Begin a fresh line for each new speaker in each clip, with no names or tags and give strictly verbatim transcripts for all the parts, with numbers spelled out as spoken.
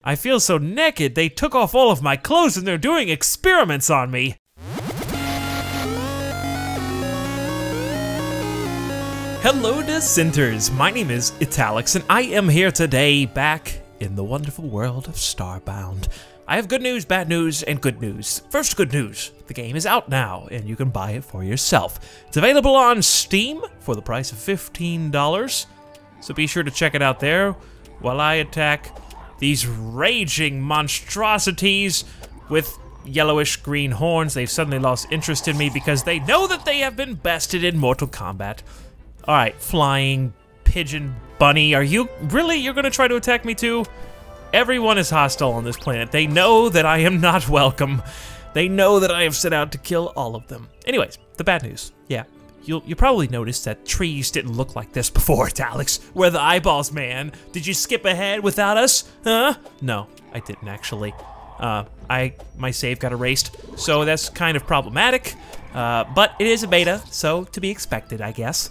I feel so naked, they took off all of my clothes and they're doing experiments on me. Hello dissenters, my name is Italix and I am here today back in the wonderful world of Starbound. I have good news, bad news, and good news. First good news, the game is out now and you can buy it for yourself. It's available on Steam for the price of fifteen dollars, so be sure to check it out there while I attack these raging monstrosities with yellowish green horns. They've suddenly lost interest in me because they know that they have been bested in Mortal Kombat. All right, flying pigeon bunny, are you really, you're gonna try to attack me too? Everyone is hostile on this planet. They know that I am not welcome. They know that I have set out to kill all of them. Anyways, the bad news, yeah. You'll, you probably noticed that trees didn't look like this before, Alex. Where are the eyeballs, man? Did you skip ahead without us? Huh? No, I didn't actually. Uh, I my save got erased, so that's kind of problematic. Uh, but it is a beta, so to be expected, I guess.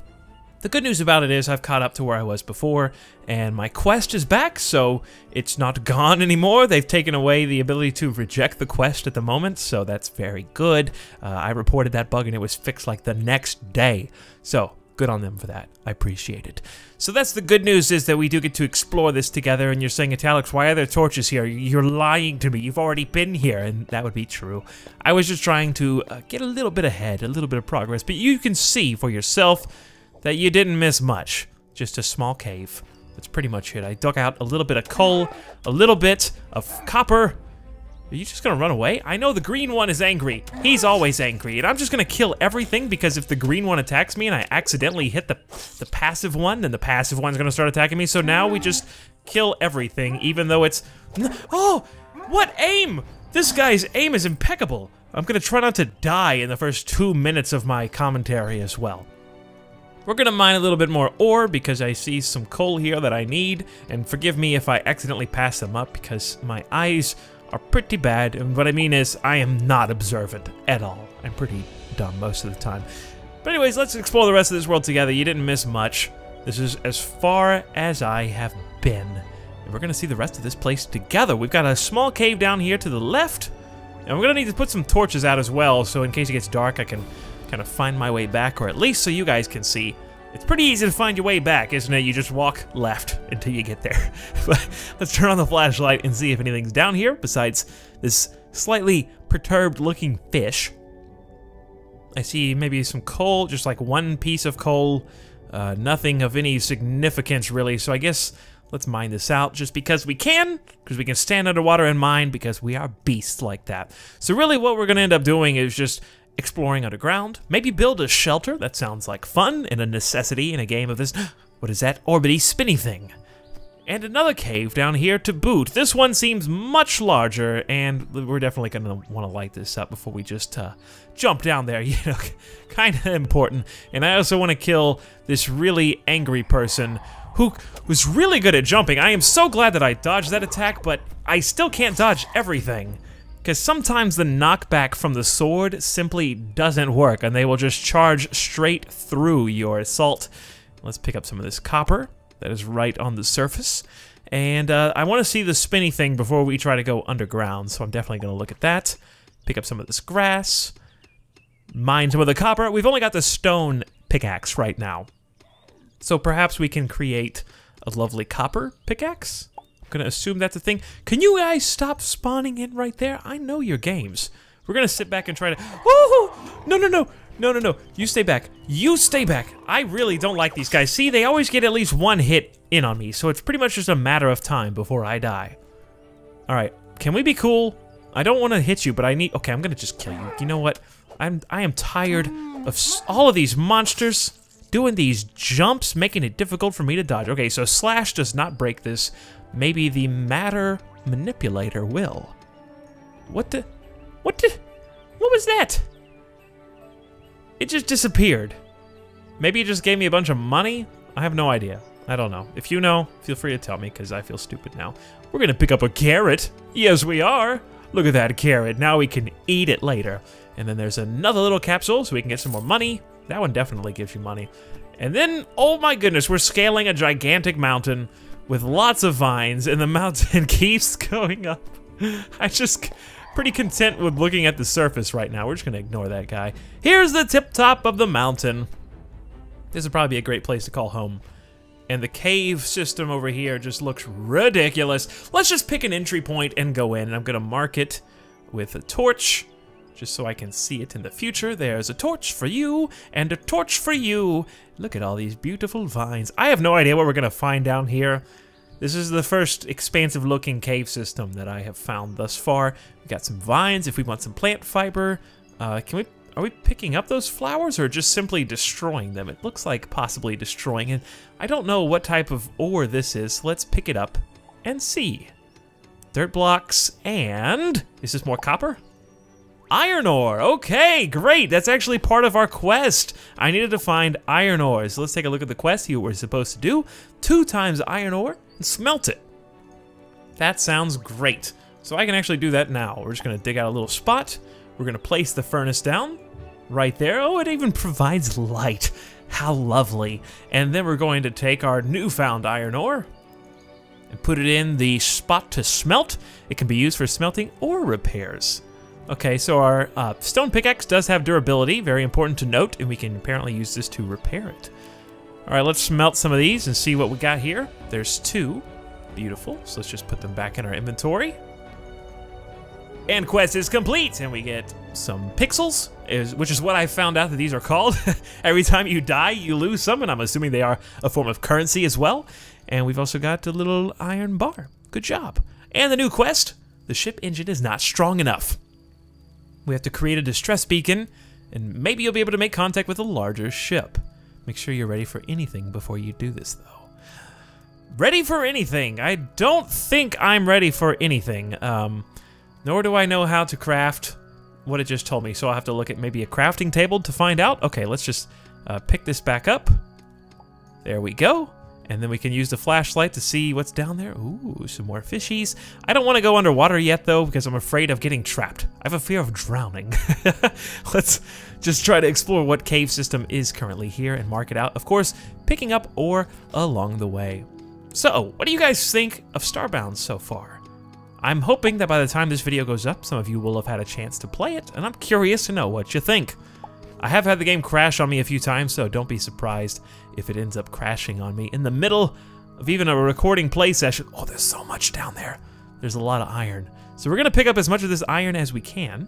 The good news about it is I've caught up to where I was before, and my quest is back, so it's not gone anymore. They've taken away the ability to reject the quest at the moment, so that's very good. Uh, I reported that bug and it was fixed like the next day, so good on them for that. I appreciate it. So that's the good news, is that we do get to explore this together, and you're saying, Italix, why are there torches here? You're lying to me. You've already been here, and that would be true. I was just trying to uh, get a little bit ahead, a little bit of progress, but you can see for yourself that you didn't miss much. Just a small cave. That's pretty much it. I dug out a little bit of coal, a little bit of copper. Are you just gonna run away? I know the green one is angry. He's always angry, and I'm just gonna kill everything because if the green one attacks me and I accidentally hit the, the passive one, then the passive one's gonna start attacking me, so now we just kill everything, even though it's... Oh! What aim! This guy's aim is impeccable. I'm gonna try not to die in the first two minutes of my commentary as well. We're gonna mine a little bit more ore because I see some coal here that I need, and forgive me if I accidentally pass them up because my eyes are pretty bad, and what I mean is I am not observant at all. I'm pretty dumb most of the time. But anyways, let's explore the rest of this world together. You didn't miss much. This is as far as I have been. And we're gonna see the rest of this place together. We've got a small cave down here to the left, and we're gonna need to put some torches out as well, so in case it gets dark I can kind of find my way back, or at least so you guys can see. It's pretty easy to find your way back, isn't it? You just walk left until you get there. But let's turn on the flashlight and see if anything's down here besides this slightly perturbed looking fish. I see maybe some coal, just like one piece of coal. Uh, nothing of any significance really, so I guess let's mine this out just because we can, because we can stand underwater and mine because we are beasts like that. So really what we're gonna end up doing is just exploring underground, maybe build a shelter. That sounds like fun and a necessity in a game of this. What is that orbity spinny thing? And another cave down here to boot. This one seems much larger, and we're definitely gonna want to light this up before we just uh, jump down there. You know, kind of important. And I also want to kill this really angry person who was really good at jumping. I am so glad that I dodged that attack, but I still can't dodge everything. Because sometimes the knockback from the sword simply doesn't work, and they will just charge straight through your assault. Let's pick up some of this copper that is right on the surface. And uh, I want to see the spinny thing before we try to go underground, so I'm definitely going to look at that. Pick up some of this grass. Mine some of the copper. We've only got the stone pickaxe right now. So perhaps we can create a lovely copper pickaxe? Gonna assume that's a thing. Can you guys stop spawning in right there? I know your games. We're gonna sit back and try to. Oh no no no no no no! You stay back. You stay back. I really don't like these guys. See, they always get at least one hit in on me, so it's pretty much just a matter of time before I die. All right, can we be cool? I don't want to hit you, but I need. Okay, I'm gonna just kill you. You know what? I'm I am tired of all of these monsters doing these jumps, making it difficult for me to dodge. Okay, so slash does not break this. Maybe the matter manipulator will. What the? What the? What was that? It just disappeared. Maybe it just gave me a bunch of money? I have no idea. I don't know. If you know, feel free to tell me, because I feel stupid now. We're gonna pick up a carrot. Yes, we are. Look at that carrot. Now we can eat it later. And then there's another little capsule so we can get some more money. That one definitely gives you money. And then, oh my goodness, we're scaling a gigantic mountain with lots of vines, and the mountain keeps going up. I just pretty content with looking at the surface right now. We're just gonna ignore that guy. Here's the tip top of the mountain. This would probably be a great place to call home. And the cave system over here just looks ridiculous. Let's just pick an entry point and go in. And I'm gonna mark it with a torch, just so I can see it in the future. There's a torch for you, and a torch for you. Look at all these beautiful vines. I have no idea what we're gonna find down here. This is the first expansive looking cave system that I have found thus far. We got some vines if we want some plant fiber. Uh, can we, are we picking up those flowers or just simply destroying them? It looks like possibly destroying it. I don't know what type of ore this is, so let's pick it up and see. Dirt blocks and, is this more copper? Iron ore, okay, great. That's actually part of our quest. I needed to find iron ore. So let's take a look at the quest, see what we're supposed to do. Two times iron ore and smelt it. That sounds great. So I can actually do that now. We're just gonna dig out a little spot. We're gonna place the furnace down right there. Oh, it even provides light. How lovely. And then we're going to take our newfound iron ore and put it in the spot to smelt. It can be used for smelting or repairs. Okay, so our uh, stone pickaxe does have durability, very important to note, and we can apparently use this to repair it. All right, let's smelt some of these and see what we got here. There's two, beautiful, so let's just put them back in our inventory. And quest is complete, and we get some pixels, is, which is what I found out that these are called. Every time you die, you lose some, and I'm assuming they are a form of currency as well. And we've also got a little iron bar. Good job. And the new quest, the ship engine is not strong enough. We have to create a distress beacon, and maybe you'll be able to make contact with a larger ship. Make sure you're ready for anything before you do this, though. Ready for anything? I don't think I'm ready for anything. Um, nor do I know how to craft what it just told me, so I'll have to look at maybe a crafting table to find out. Okay, let's just uh, pick this back up. There we go. And then we can use the flashlight to see what's down there. Ooh, some more fishies. I don't want to go underwater yet, though, because I'm afraid of getting trapped. I have a fear of drowning. Let's just try to explore what cave system is currently here and mark it out. Of course, picking up ore along the way. So, what do you guys think of Starbound so far? I'm hoping that by the time this video goes up, some of you will have had a chance to play it, and I'm curious to know what you think. I have had the game crash on me a few times, so don't be surprised if it ends up crashing on me in the middle of even a recording play session. Oh, there's so much down there. There's a lot of iron. So we're gonna pick up as much of this iron as we can,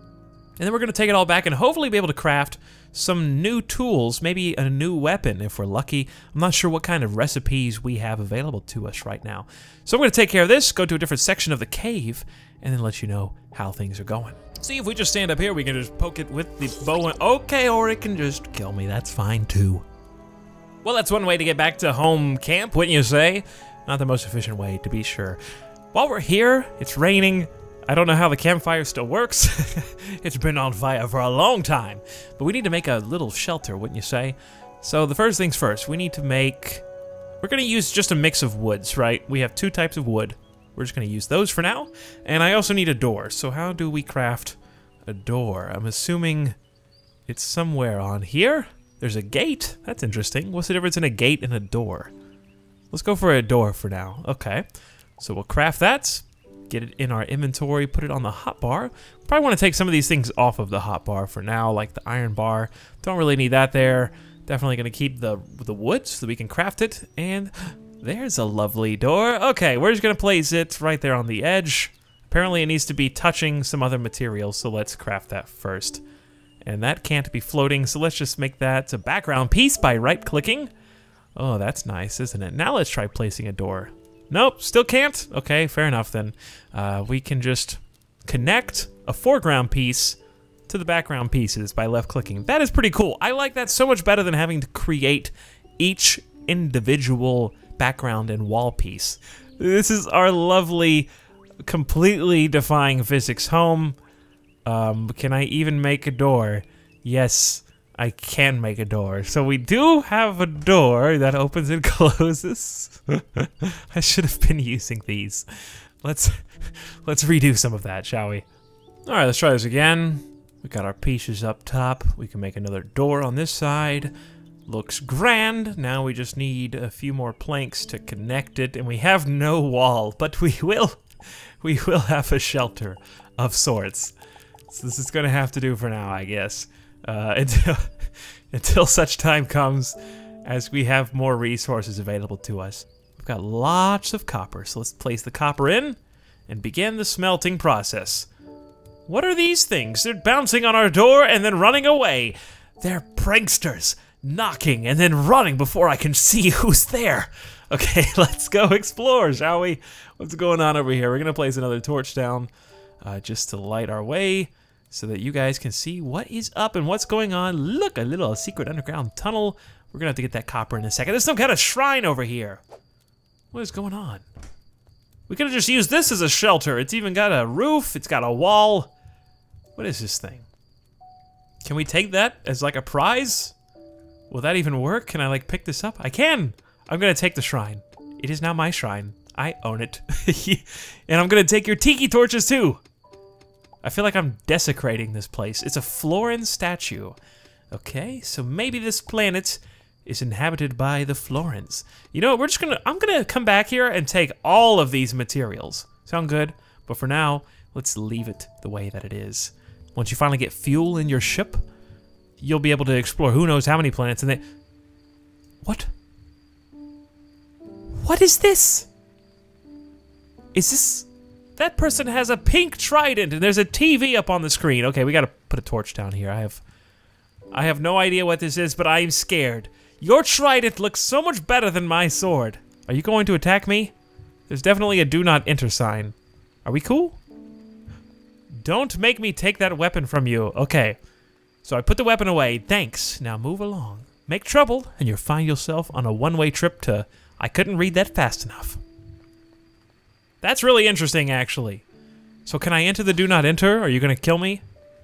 and then we're gonna take it all back and hopefully be able to craft some new tools, maybe a new weapon if we're lucky. I'm not sure what kind of recipes we have available to us right now. So I'm gonna take care of this, go to a different section of the cave, and then let you know how things are going. See, if we just stand up here, we can just poke it with the bow and okay, or it can just kill me, that's fine too. Well, that's one way to get back to home camp, wouldn't you say? Not the most efficient way, to be sure. While we're here, it's raining. I don't know how the campfire still works. It's been on fire for a long time. But we need to make a little shelter, wouldn't you say? So the first things first, we need to make... We're gonna use just a mix of woods, right? We have two types of wood. We're just gonna use those for now. And I also need a door. So how do we craft a door? I'm assuming it's somewhere on here. There's a gate. That's interesting. What's the difference in a gate and a door? Let's go for a door for now. Okay. So we'll craft that. Get it in our inventory. Put it on the hotbar. Probably want to take some of these things off of the hotbar for now, like the iron bar. Don't really need that there. Definitely going to keep the, the wood so that we can craft it. And there's a lovely door. Okay, we're just going to place it right there on the edge. Apparently it needs to be touching some other material, so let's craft that first. And that can't be floating, so let's just make that a background piece by right-clicking. Oh, that's nice, isn't it? Now let's try placing a door. Nope, still can't? Okay, fair enough then. Uh, we can just connect a foreground piece to the background pieces by left-clicking. That is pretty cool. I like that so much better than having to create each individual background and wall piece. This is our lovely, completely defying physics home. Um, can I even make a door? Yes, I can make a door. So we do have a door that opens and closes. I should have been using these. Let's let's redo some of that, shall we? All right, let's try this again. We got our pieces up top. We can make another door on this side. Looks grand. Now we just need a few more planks to connect it, and we have no wall, but we will, we will have a shelter of sorts. So this is gonna have to do for now, I guess, uh, until, until such time comes as we have more resources available to us. We've got lots of copper, so let's place the copper in and begin the smelting process. What are these things? They're bouncing on our door and then running away. They're pranksters. Knocking and then running before I can see who's there. Okay, let's go explore, shall we? What's going on over here? We're gonna place another torch down uh, just to light our way so that you guys can see what is up and what's going on. Look, a little secret underground tunnel. We're gonna have to get that copper in a second. There's some kind of shrine over here. What is going on? We could have just used this as a shelter. It's even got a roof, it's got a wall. What is this thing? Can we take that as like a prize? Will that even work? Can I like pick this up? I can! I'm gonna take the shrine. It is now my shrine. I own it. And I'm gonna take your tiki torches too! I feel like I'm desecrating this place. It's a Floran statue. Okay, so maybe this planet is inhabited by the Florans. You know what, we're just gonna, I'm gonna come back here and take all of these materials. Sound good? But for now, let's leave it the way that it is. Once you finally get fuel in your ship, you'll be able to explore who knows how many planets and they... What? What is this? Is this... That person has a pink trident and there's a T V up on the screen. Okay, we gotta put a torch down here. I have... I have no idea what this is, but I'm scared. Your trident looks so much better than my sword. Are you going to attack me? There's definitely a do not enter sign. Are we cool? Don't make me take that weapon from you. Okay. So I put the weapon away, thanks. Now move along. Make trouble, and you'll find yourself on a one-way trip to... I couldn't read that fast enough. That's really interesting, actually. So can I enter the do not enter? Are you gonna kill me?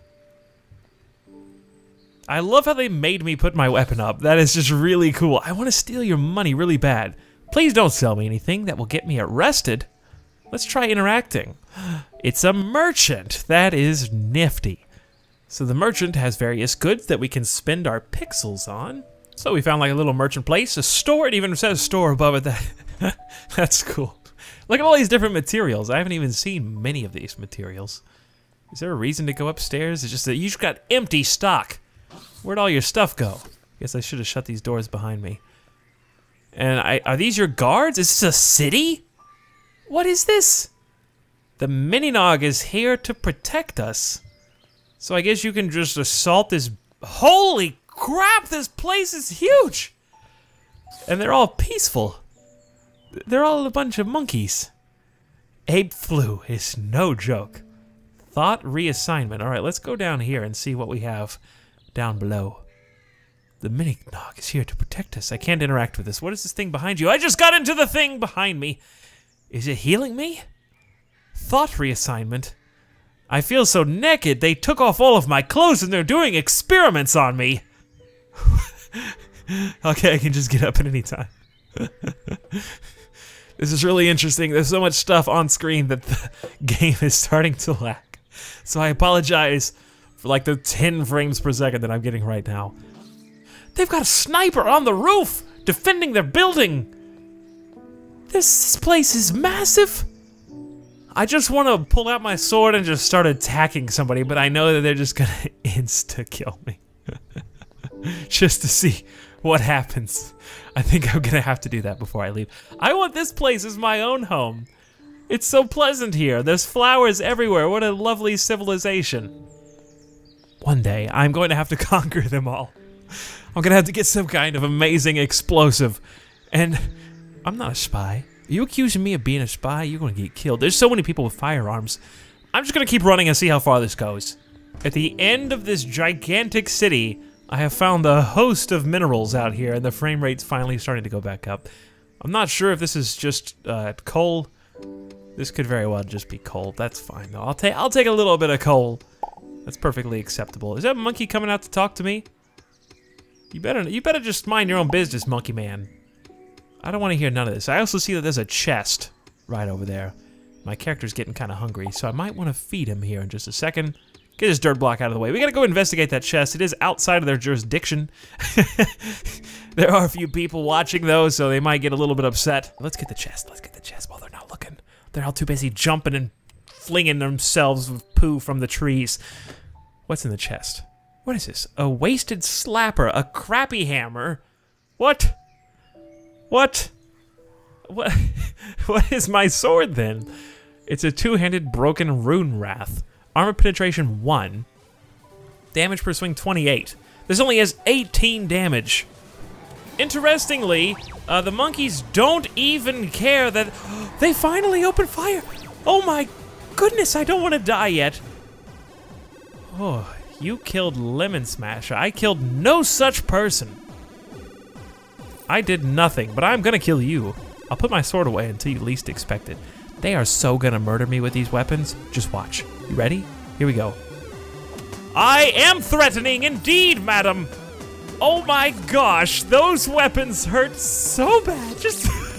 I love how they made me put my weapon up. That is just really cool. I want to steal your money really bad. Please don't sell me anything that will get me arrested. Let's try interacting. It's a merchant. That is nifty. So the merchant has various goods that we can spend our pixels on. So we found like a little merchant place, a store. It even says store above it. That That's cool. Look at all these different materials. I haven't even seen many of these materials. Is there a reason to go upstairs? It's just that you just got empty stock. Where'd all your stuff go? Guess I should have shut these doors behind me. And I, are these your guards? Is this a city? What is this? The Mininog is here to protect us. So I guess you can just assault this. Holy crap, this place is huge! And they're all peaceful. They're all a bunch of monkeys. Ape flu is no joke. Thought reassignment. All right, let's go down here and see what we have down below. The Mininog is here to protect us. I can't interact with this. What is this thing behind you? I just got into the thing behind me. Is it healing me? Thought reassignment. I feel so naked, they took off all of my clothes and they're doing experiments on me. Okay, I can just get up at any time. This is really interesting. There's so much stuff on screen that the game is starting to lag. So I apologize for like the ten frames per second that I'm getting right now. They've got a sniper on the roof defending their building. This, this place is massive. I just want to pull out my sword and just start attacking somebody, but I know that they're just gonna insta-kill me. Just to see what happens. I think I'm gonna have to do that before I leave. I want this place as my own home. It's so pleasant here. There's flowers everywhere. What a lovely civilization. One day, I'm going to have to conquer them all. I'm gonna have to get some kind of amazing explosive. And I'm not a spy. Are you accusing me of being a spy? You're gonna get killed. There's so many people with firearms. I'm just gonna keep running and see how far this goes. At the end of this gigantic city, I have found a host of minerals out here, and the frame rate's finally starting to go back up. I'm not sure if this is just uh, coal. This could very well just be coal. That's fine though. I'll take I'll take a little bit of coal. That's perfectly acceptable. Is that monkey coming out to talk to me? You better you better just mind your own business, monkey man. I don't want to hear none of this. I also see that there's a chest right over there. My character's getting kind of hungry, so I might want to feed him here in just a second. Get this dirt block out of the way. We gotta go investigate that chest. It is outside of their jurisdiction. There are a few people watching though, so they might get a little bit upset. Let's get the chest. Let's get the chest while they're not looking. They're all too busy jumping and flinging themselves with poo from the trees. What's in the chest? What is this? A wasted slapper, a crappy hammer. What? What? What? What is my sword then? It's a two-handed broken rune wrath. Armor penetration one. Damage per swing twenty-eight. This only has eighteen damage. Interestingly, uh, the monkeys don't even care that they finally opened fire. Oh my goodness, I don't want to die yet. Oh, you killed Lemon Smasher. I killed no such person. I did nothing, but I'm gonna kill you. I'll put my sword away until you least expect it. They are so gonna murder me with these weapons. Just watch. You ready? Here we go. I am threatening indeed, madam. Oh my gosh, those weapons hurt so bad. Just